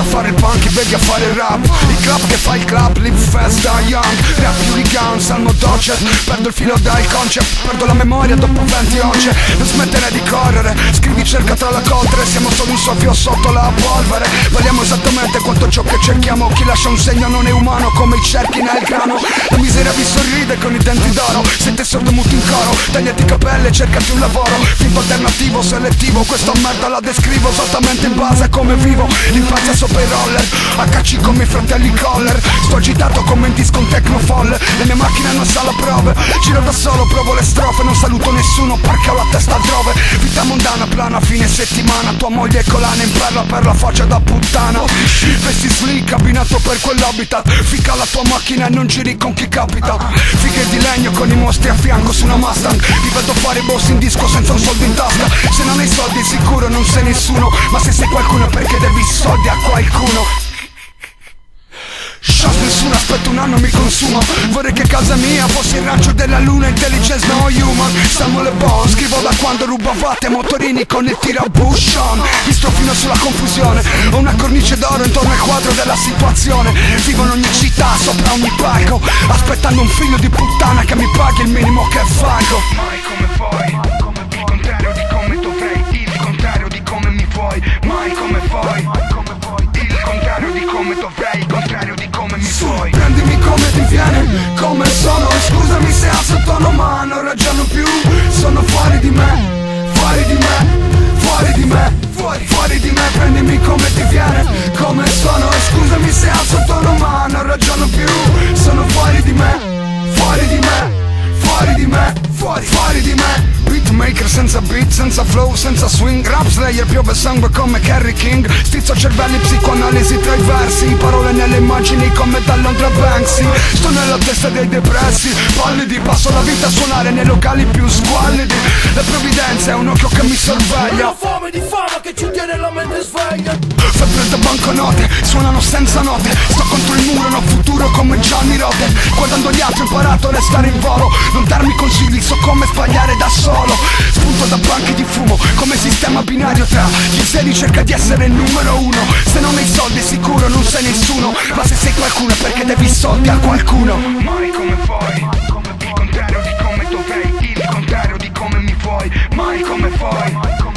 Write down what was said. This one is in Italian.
fare il punk, i vedi a fare il rap. Il club che fa il club, live fast, die young. Rap più di gun, salmo dolce. Perdo il filo dal concept, perdo la memoria dopo 20 once. Non smettere di correre, scrivi cerca tra la coltre. Siamo solo un soffio sotto la polvere. Valiamo esattamente quanto ciò che cerchiamo. Chi lascia un segno non è umano come i cerchi nel grano. La miseria vi sorride con i denti d'oro. Siete sordomuti in coro, tagliati i capelli e cercati un lavoro. Finto alternativo, selettivo, questa merda la descrivo esattamente in base a come vivo. L'infanzia sopra i roller, HC come i fratelli Coller. Sto agitato come in disco un tecno folle. Le mie macchine hanno sala prove, giro da solo, provo le strofe. Non saluto nessuno perché ho la testa altrove. Vita mondana, plana, fine settimana. Tua moglie è colana in perla per la faccia da puttana. Vesti slick, abbinato per quell'habitat. Fica la tua macchina e non giri con chi capita. Fighe di legno con i mostri a fianco su una Mustang. Vi vedo fare i boss in disco senza un soldo in tasca. Se non hai soldi sicuro non sei nessuno, ma se sei qualcuno è perché devi soldi a qualcuno. Chance nessuno, aspetto un anno mi consumo. Vorrei che casa mia fosse il rancio della luna. Intelligence no human, Samuel e Bon. Scrivo da quando rubavate motorini con il tirabushon. Mi strofino sulla confusione, ho una cornice d'oro intorno al quadro della situazione. Vivo in ogni città, sopra ogni palco, aspettando un figlio di puttana che mi paghi il minimo che valgo. Mai come puoi, il contrario di come dovrei, il contrario di come mi vuoi. Mai come puoi, il contrario di come dovrei, il contrario di come mi vuoi. Prendimi come ti viene, come sono. Scusami se alzo il tono ma non ragiono più. Sono fuori di me, fuori di me, fuori di me, fuori di me. Prendimi come ti viene, come sono. Scusami se alzo il tono ma non ragiono più. Sono fuori di me, fuori di me, fuori di me, fuori di me. Beatmaker senza beat, senza flow, senza swing. Rap slayer piove sangue come Kerry King. Strizzo cervelli, psicoanalisi tra i versi. Parole nelle immagini come da Londra Banksy. Sto nella testa dei depressi, pallidi. Passo la vita a suonare nei locali più squallidi. La provvidenza è un occhio che mi sorveglia. Una fame di fama che ci tiene la mente sveglia. Febbre da banconote, suonano senza note. Sto contro il muro, non ho futuro come Johnny Rotten. Guardando gli altri ho imparato a restare in volo. Non darmi consigli, so come sbagliare da solo. Spunto da banchi di fumo, come sistema binario tra chi sei ricerca di essere il numero uno. Se non hai soldi sicuro non sei nessuno, ma se sei qualcuno è perché devi soldi a qualcuno. Mai come puoi, il contrario di come dovrei, il contrario di come mi vuoi. Mai come puoi.